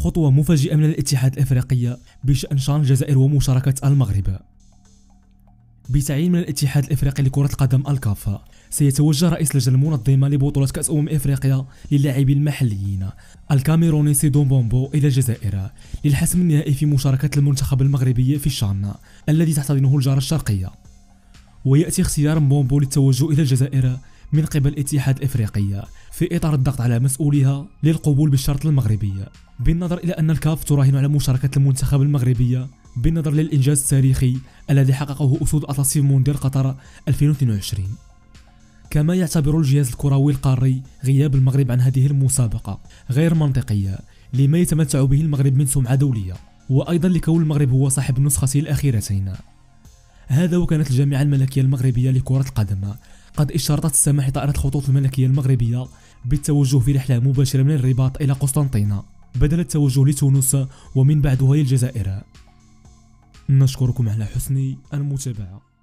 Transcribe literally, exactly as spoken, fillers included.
خطوة مفاجئة من الاتحاد الافريقي بشأن شان الجزائر ومشاركة المغرب. بتعيين من الاتحاد الافريقي لكرة القدم الكاف، سيتوجه رئيس اللجنة المنظمة لبطولة كأس أمم افريقيا للاعبين المحليين الكاميروني سيدون بومبو الى الجزائر للحسم النهائي في مشاركة المنتخب المغربي في الشان الذي تحتضنه الجارة الشرقية. ويأتي اختيار بومبو للتوجه الى الجزائر من قبل الاتحاد الافريقي في اطار الضغط على مسؤوليها للقبول بالشرط المغربي، بالنظر الى ان الكاف تراهن على مشاركة المنتخب المغربي بالنظر للانجاز التاريخي الذي حققه اسود اطلس في مونديال قطر ألفين واثنين وعشرين. كما يعتبر الجهاز الكروي القاري غياب المغرب عن هذه المسابقة غير منطقية لما يتمتع به المغرب من سمعة دولية، وايضا لكون المغرب هو صاحب النسختين الاخيرتين. هذا وكانت الجامعة الملكية المغربية لكرة القدم قد اشترطت السماح لطائرة الخطوط الملكية المغربية بالتوجه في رحلة مباشرة من الرباط إلى قسطنطينة بدل التوجه لتونس ومن بعدها للجزائر. نشكركم على حسن المتابعة.